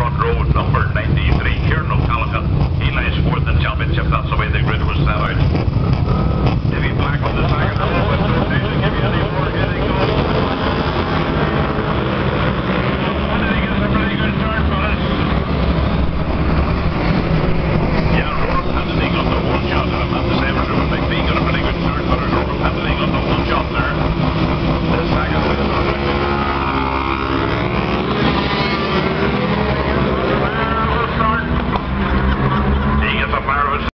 front row, number 93, Kieran O'Callaghan. He lies fourth in the championship. That's the way the grid was set out.